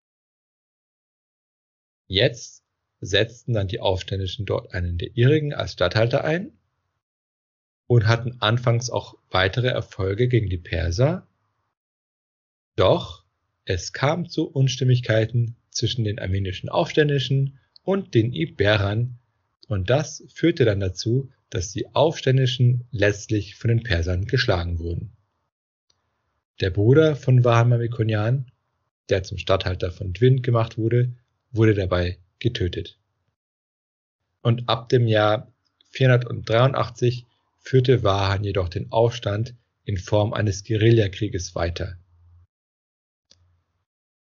Jetzt setzten dann die Aufständischen dort einen der ihrigen als Statthalter ein und hatten anfangs auch weitere Erfolge gegen die Perser. Doch es kam zu Unstimmigkeiten zwischen den armenischen Aufständischen und den Iberern und das führte dann dazu, dass die Aufständischen letztlich von den Persern geschlagen wurden. Der Bruder von Vahan Mamikonian, der zum Statthalter von Dvin gemacht wurde, wurde dabei getötet. Und ab dem Jahr vierhundertdreiundachtzig führte Vahan jedoch den Aufstand in Form eines Guerillakrieges weiter.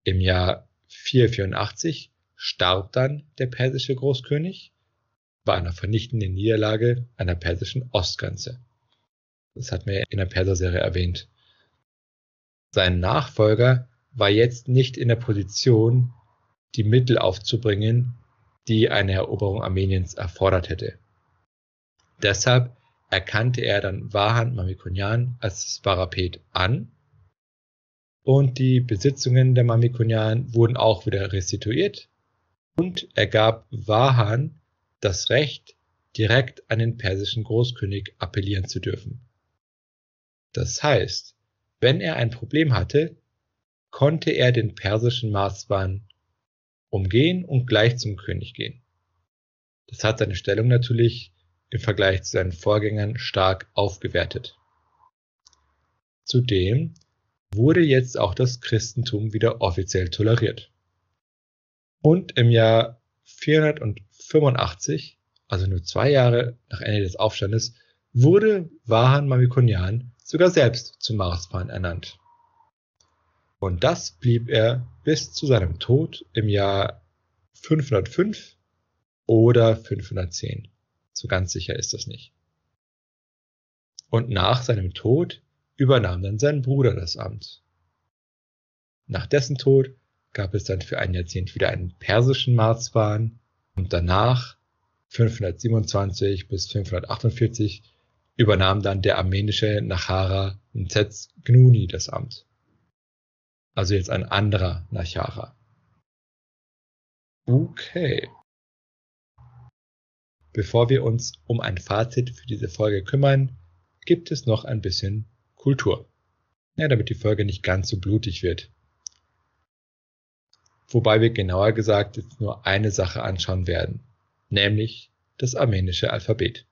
Im Jahr vierhundertvierundachtzig starb dann der persische Großkönig bei einer vernichtenden Niederlage an der persischen Ostgrenze. Das hat mir in der Perser-Serie erwähnt. Sein Nachfolger war jetzt nicht in der Position, die Mittel aufzubringen, die eine Eroberung Armeniens erfordert hätte. Deshalb erkannte er dann Vahan Mamikonian als Sparapet an und die Besitzungen der Mamikonianen wurden auch wieder restituiert und er gab Vahan das Recht, direkt an den persischen Großkönig appellieren zu dürfen. Das heißt, wenn er ein Problem hatte, konnte er den persischen Marswan umgehen und gleich zum König gehen. Das hat seine Stellung natürlich im Vergleich zu seinen Vorgängern stark aufgewertet. Zudem wurde jetzt auch das Christentum wieder offiziell toleriert. Und im Jahr vierhundertfünfundachtzig, also nur zwei Jahre nach Ende des Aufstandes, wurde Vahan Mamikonian sogar selbst zum Marswan ernannt. Und das blieb er bis zu seinem Tod im Jahr fünfhundertfünf oder fünfhundertzehn. So ganz sicher ist das nicht. Und nach seinem Tod übernahm dann sein Bruder das Amt. Nach dessen Tod gab es dann für ein Jahrzehnt wieder einen persischen Marswan und danach, fünfhundertsiebenundzwanzig bis fünfhundertachtundvierzig, übernahm dann der armenische Nachara Mtsetz Gnuni das Amt. Also jetzt ein anderer Nachara. Okay. Bevor wir uns um ein Fazit für diese Folge kümmern, gibt es noch ein bisschen Kultur. Ja, damit die Folge nicht ganz so blutig wird. Wobei wir genauer gesagt jetzt nur eine Sache anschauen werden, nämlich das armenische Alphabet.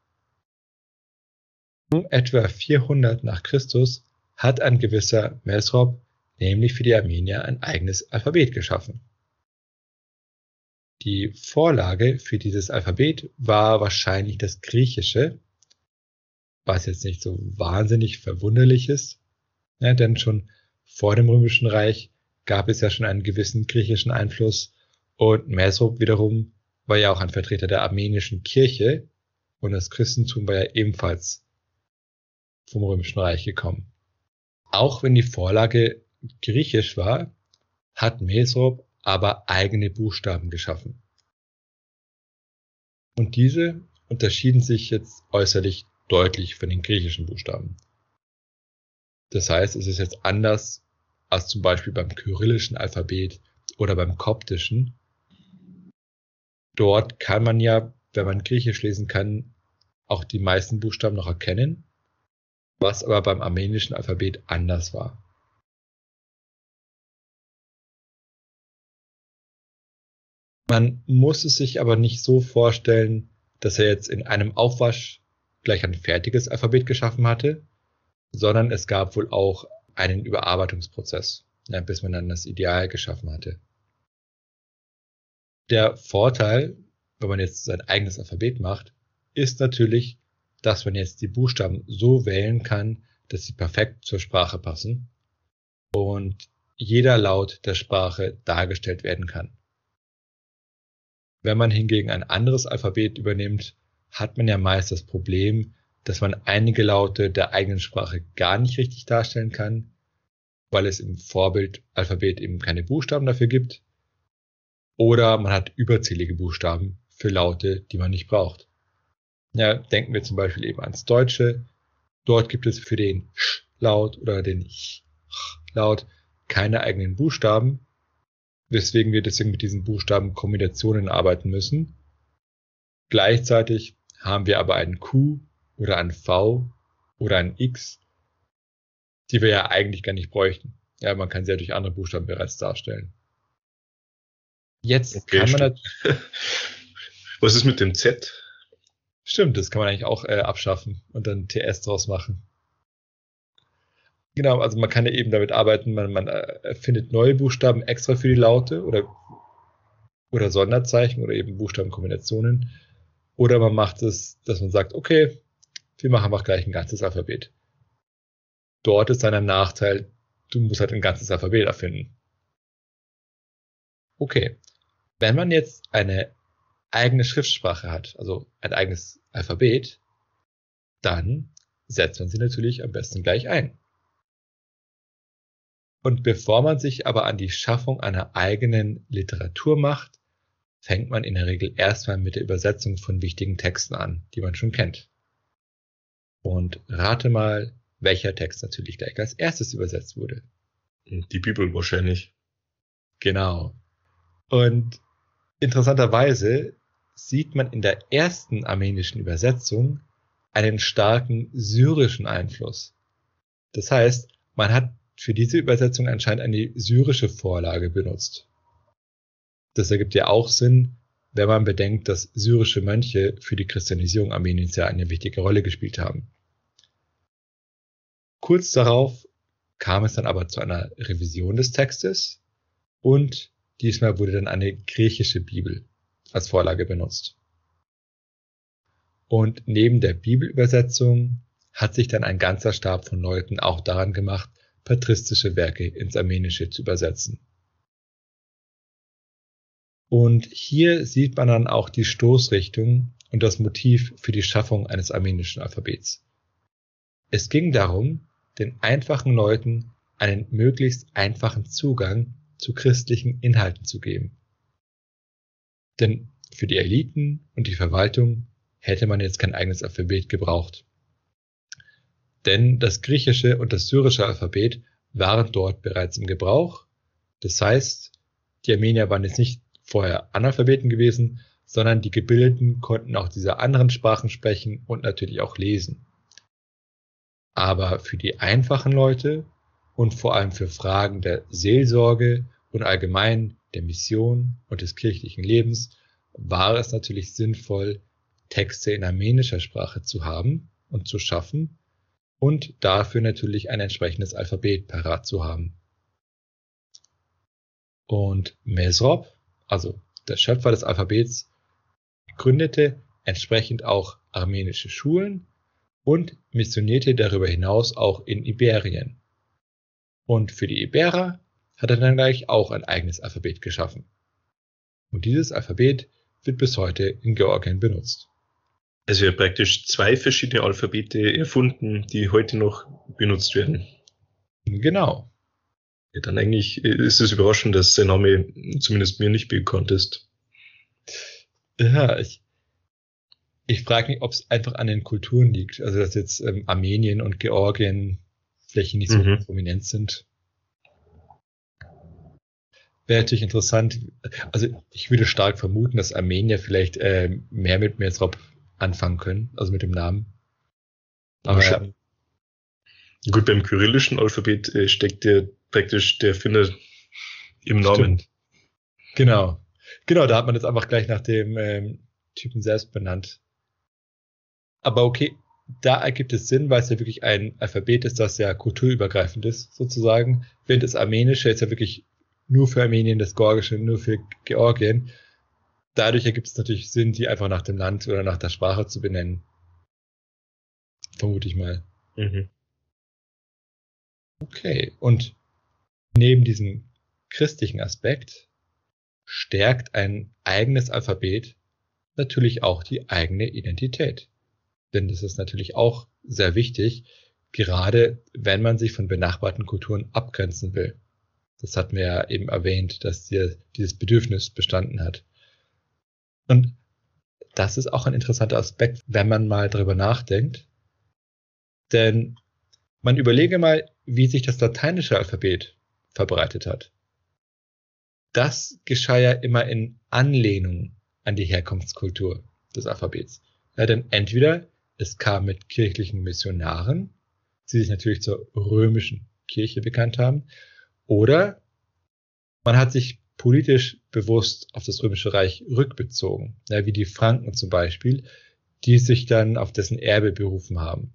Um etwa vierhundert nach Christus hat ein gewisser Mesrop nämlich für die Armenier ein eigenes Alphabet geschaffen. Die Vorlage für dieses Alphabet war wahrscheinlich das Griechische, was jetzt nicht so wahnsinnig verwunderlich ist, ja, denn schon vor dem Römischen Reich gab es ja schon einen gewissen griechischen Einfluss und Mesrop wiederum war ja auch ein Vertreter der armenischen Kirche und das Christentum war ja ebenfalls vom Römischen Reich gekommen. Auch wenn die Vorlage griechisch war, hat Mesrop aber eigene Buchstaben geschaffen. Und diese unterschieden sich jetzt äußerlich deutlich von den griechischen Buchstaben. Das heißt, es ist jetzt anders als zum Beispiel beim kyrillischen Alphabet oder beim koptischen. Dort kann man ja, wenn man Griechisch lesen kann, auch die meisten Buchstaben noch erkennen, was aber beim armenischen Alphabet anders war. Man muss es sich aber nicht so vorstellen, dass er jetzt in einem Aufwasch gleich ein fertiges Alphabet geschaffen hatte, sondern es gab wohl auch einen Überarbeitungsprozess, ja, bis man dann das Ideal geschaffen hatte. Der Vorteil, wenn man jetzt sein eigenes Alphabet macht, ist natürlich, dass man jetzt die Buchstaben so wählen kann, dass sie perfekt zur Sprache passen und jeder Laut der Sprache dargestellt werden kann. Wenn man hingegen ein anderes Alphabet übernimmt, hat man ja meist das Problem, dass man einige Laute der eigenen Sprache gar nicht richtig darstellen kann, weil es im Vorbild-Alphabet eben keine Buchstaben dafür gibt, oder man hat überzählige Buchstaben für Laute, die man nicht braucht. Ja, denken wir zum Beispiel eben ans Deutsche. Dort gibt es für den Sch-Laut oder den Ch-Laut keine eigenen Buchstaben, weswegen wir deswegen mit diesen Buchstabenkombinationen arbeiten müssen. Gleichzeitig haben wir aber einen Q oder ein V oder ein X, die wir ja eigentlich gar nicht bräuchten. Ja, man kann sie ja durch andere Buchstaben bereits darstellen. Jetzt okay, kann man... Was ist mit dem Z? Stimmt, das kann man eigentlich auch äh, abschaffen und dann T S draus machen. Genau, also man kann ja eben damit arbeiten, man, man erfindet neue Buchstaben extra für die Laute oder, oder Sonderzeichen oder eben Buchstabenkombinationen. Oder man macht es, dass man sagt, okay, wir machen einfach gleich ein ganzes Alphabet. Dort ist dann ein Nachteil, du musst halt ein ganzes Alphabet erfinden. Okay, wenn man jetzt eine eigene Schriftsprache hat, also ein eigenes Alphabet, dann setzt man sie natürlich am besten gleich ein. Und bevor man sich aber an die Schaffung einer eigenen Literatur macht, fängt man in der Regel erstmal mit der Übersetzung von wichtigen Texten an, die man schon kennt. Und rate mal, welcher Text natürlich gleich als erstes übersetzt wurde. Die Bibel wahrscheinlich. Genau. Und interessanterweise sieht man in der ersten armenischen Übersetzung einen starken syrischen Einfluss. Das heißt, man hat für diese Übersetzung anscheinend eine syrische Vorlage benutzt. Das ergibt ja auch Sinn, wenn man bedenkt, dass syrische Mönche für die Christianisierung Armeniens ja eine wichtige Rolle gespielt haben. Kurz darauf kam es dann aber zu einer Revision des Textes und diesmal wurde dann eine griechische Bibel als Vorlage benutzt. Und neben der Bibelübersetzung hat sich dann ein ganzer Stab von Leuten auch daran gemacht, patristische Werke ins Armenische zu übersetzen. Und hier sieht man dann auch die Stoßrichtung und das Motiv für die Schaffung eines armenischen Alphabets. Es ging darum, den einfachen Leuten einen möglichst einfachen Zugang zu christlichen Inhalten zu geben. Denn für die Eliten und die Verwaltung hätte man jetzt kein eigenes Alphabet gebraucht. Denn das griechische und das syrische Alphabet waren dort bereits im Gebrauch. Das heißt, die Armenier waren jetzt nicht vorher Analphabeten gewesen, sondern die Gebildeten konnten auch diese anderen Sprachen sprechen und natürlich auch lesen. Aber für die einfachen Leute und vor allem für Fragen der Seelsorge und allgemein der Mission und des kirchlichen Lebens war es natürlich sinnvoll, Texte in armenischer Sprache zu haben und zu schaffen und dafür natürlich ein entsprechendes Alphabet parat zu haben. Und Mesrop, also der Schöpfer des Alphabets, gründete entsprechend auch armenische Schulen und missionierte darüber hinaus auch in Iberien. Und für die Iberer hat er dann gleich auch ein eigenes Alphabet geschaffen. Und dieses Alphabet wird bis heute in Georgien benutzt. Also er hat praktisch zwei verschiedene Alphabete erfunden, die heute noch benutzt werden. Genau. Ja, dann eigentlich ist es überraschend, dass sein Name zumindest mir nicht bekannt ist. Ja, ich, ich frage mich, ob es einfach an den Kulturen liegt. Also dass jetzt ähm, Armenien und Georgien Flächen nicht so mhm. prominent sind. Wäre natürlich interessant. Also ich würde stark vermuten, dass Armenier vielleicht äh, mehr mit Mesrop anfangen können, also mit dem Namen. Aber ja. Gut, beim kyrillischen Alphabet äh, steckt der praktisch der Erfinder im Namen. Stimmt. Genau. Genau, da hat man jetzt einfach gleich nach dem ähm, Typen selbst benannt. Aber okay, da ergibt es Sinn, weil es ja wirklich ein Alphabet ist, das ja kulturübergreifend ist, sozusagen. Während das Armenische ist ja wirklich nur für Armenien, das Georgische nur für Georgien. Dadurch ergibt es natürlich Sinn, die einfach nach dem Land oder nach der Sprache zu benennen. Vermute ich mal. Mhm. Okay, und neben diesem christlichen Aspekt stärkt ein eigenes Alphabet natürlich auch die eigene Identität. Denn das ist natürlich auch sehr wichtig, gerade wenn man sich von benachbarten Kulturen abgrenzen will. Das hatten wir ja eben erwähnt, dass hier dieses Bedürfnis bestanden hat. Und das ist auch ein interessanter Aspekt, wenn man mal drüber nachdenkt. Denn man überlege mal, wie sich das lateinische Alphabet verbreitet hat. Das geschah ja immer in Anlehnung an die Herkunftskultur des Alphabets. Ja, denn entweder es kam mit kirchlichen Missionaren, die sich natürlich zur römischen Kirche bekannt haben, oder man hat sich politisch bewusst auf das Römische Reich rückbezogen, ja, wie die Franken zum Beispiel, die sich dann auf dessen Erbe berufen haben.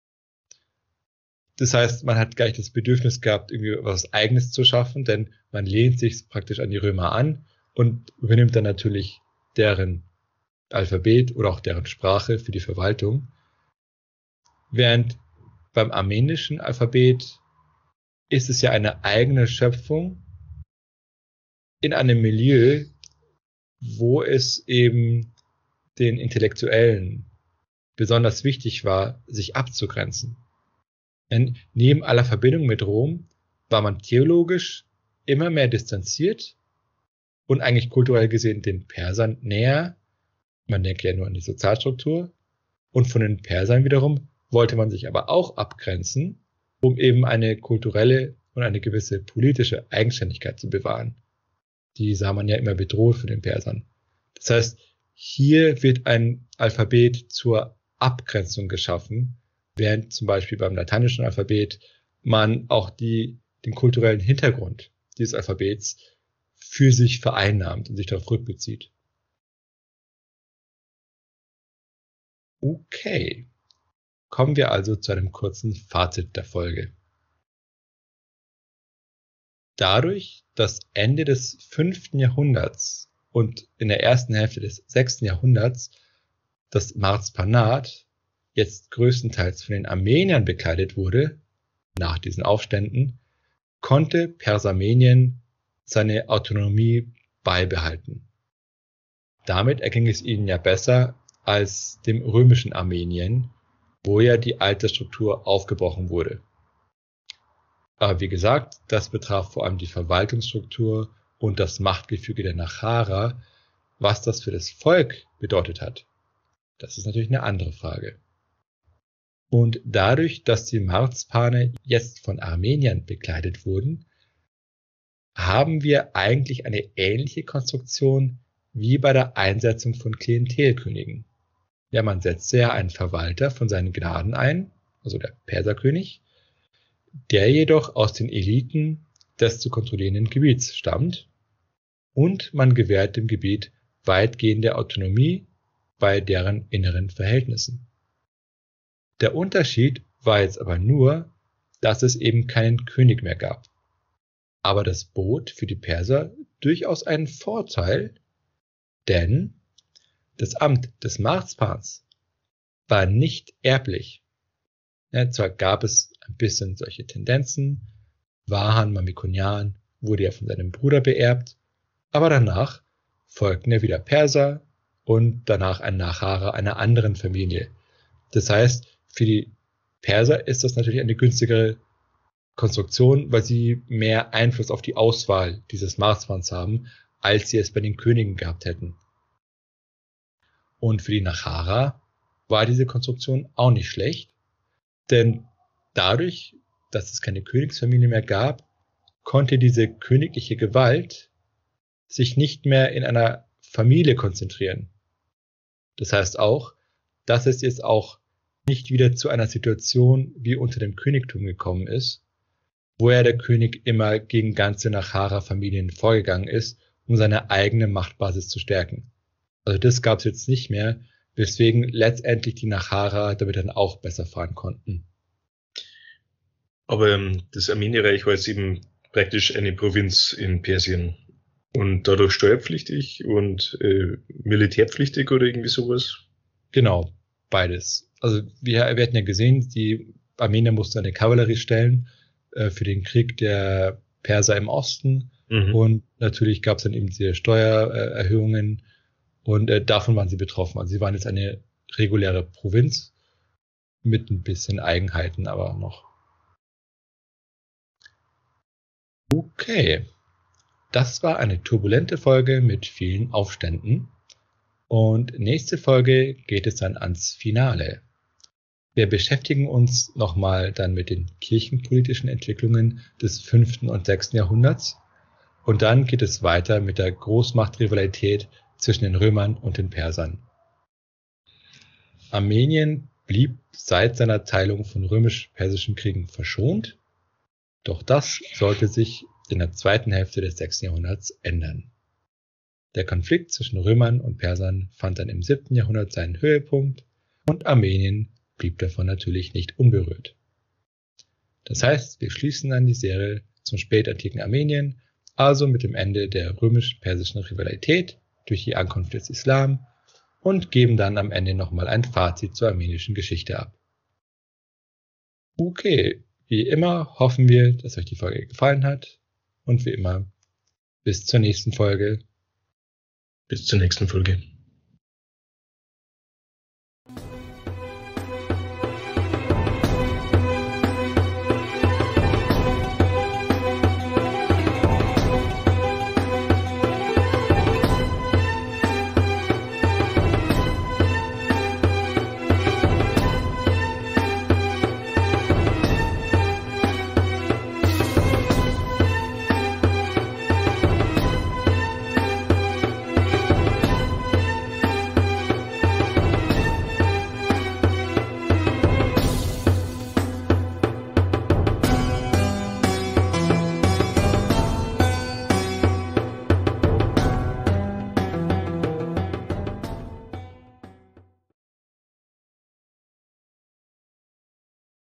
Das heißt, man hat gleich das Bedürfnis gehabt, irgendwie was Eigenes zu schaffen, denn man lehnt sich praktisch an die Römer an und übernimmt dann natürlich deren Alphabet oder auch deren Sprache für die Verwaltung. Während beim armenischen Alphabet ist es ja eine eigene Schöpfung, in einem Milieu, wo es eben den Intellektuellen besonders wichtig war, sich abzugrenzen. Denn neben aller Verbindung mit Rom war man theologisch immer mehr distanziert und eigentlich kulturell gesehen den Persern näher. Man denke ja nur an die Sozialstruktur. Und von den Persern wiederum wollte man sich aber auch abgrenzen, um eben eine kulturelle und eine gewisse politische Eigenständigkeit zu bewahren. Die sah man ja immer bedroht von den Persern. Das heißt, hier wird ein Alphabet zur Abgrenzung geschaffen, während zum Beispiel beim lateinischen Alphabet man auch die, den kulturellen Hintergrund dieses Alphabets für sich vereinnahmt und sich darauf rückbezieht. Okay, kommen wir also zu einem kurzen Fazit der Folge. Dadurch, dass Ende des fünften Jahrhunderts und in der ersten Hälfte des sechsten Jahrhunderts das Marzpanat jetzt größtenteils von den Armeniern bekleidet wurde, nach diesen Aufständen, konnte Persermenien seine Autonomie beibehalten. Damit erging es ihnen ja besser als dem römischen Armenien, wo ja die alte Struktur aufgebrochen wurde. Aber wie gesagt, das betraf vor allem die Verwaltungsstruktur und das Machtgefüge der Nachara. Was das für das Volk bedeutet hat, das ist natürlich eine andere Frage. Und dadurch, dass die Marzpane jetzt von Armeniern bekleidet wurden, haben wir eigentlich eine ähnliche Konstruktion wie bei der Einsetzung von Klientelkönigen. Ja, man setzte ja einen Verwalter von seinen Gnaden ein, also der Perserkönig, der jedoch aus den Eliten des zu kontrollierenden Gebiets stammt, und man gewährt dem Gebiet weitgehende Autonomie bei deren inneren Verhältnissen. Der Unterschied war jetzt aber nur, dass es eben keinen König mehr gab. Aber das bot für die Perser durchaus einen Vorteil, denn das Amt des Marzpans war nicht erblich. Ja, zwar gab es ein bisschen solche Tendenzen, Vahan Mamikonian wurde ja von seinem Bruder beerbt, aber danach folgten ja wieder Perser und danach ein Nachahrer einer anderen Familie. Das heißt, für die Perser ist das natürlich eine günstigere Konstruktion, weil sie mehr Einfluss auf die Auswahl dieses Marzpans haben, als sie es bei den Königen gehabt hätten. Und für die Nachara war diese Konstruktion auch nicht schlecht, denn dadurch, dass es keine Königsfamilie mehr gab, konnte diese königliche Gewalt sich nicht mehr in einer Familie konzentrieren. Das heißt auch, dass es jetzt auch nicht wieder zu einer Situation wie unter dem Königtum gekommen ist, wo ja der König immer gegen ganze Nachara-Familien vorgegangen ist, um seine eigene Machtbasis zu stärken. Also das gab es jetzt nicht mehr, weswegen letztendlich die Nachara damit dann auch besser fahren konnten. Aber ähm, das Armenierreich war jetzt eben praktisch eine Provinz in Persien und dadurch steuerpflichtig und äh, militärpflichtig oder irgendwie sowas? Genau, beides. Also wir, wir hatten ja gesehen, die Armenier mussten eine Kavallerie stellen äh, für den Krieg der Perser im Osten, mhm. Und natürlich gab es dann eben diese Steuererhöhungen und äh, davon waren sie betroffen. Also sie waren jetzt eine reguläre Provinz mit ein bisschen Eigenheiten, aber noch. Okay, das war eine turbulente Folge mit vielen Aufständen. Und nächste Folge geht es dann ans Finale. Wir beschäftigen uns nochmal dann mit den kirchenpolitischen Entwicklungen des fünften und sechsten Jahrhunderts. Und dann geht es weiter mit der Großmachtrivalität zwischen den Römern und den Persern. Armenien blieb seit seiner Teilung von römisch-persischen Kriegen verschont. Doch das sollte sich in der zweiten Hälfte des sechsten Jahrhunderts ändern. Der Konflikt zwischen Römern und Persern fand dann im siebten Jahrhundert seinen Höhepunkt und Armenien blieb davon natürlich nicht unberührt. Das heißt, wir schließen dann die Serie zum spätantiken Armenien, also mit dem Ende der römisch-persischen Rivalität durch die Ankunft des Islam, und geben dann am Ende nochmal ein Fazit zur armenischen Geschichte ab. Okay, wie immer hoffen wir, dass euch die Folge gefallen hat, und wie immer Bis zur nächsten Folge. Bis zur nächsten Folge.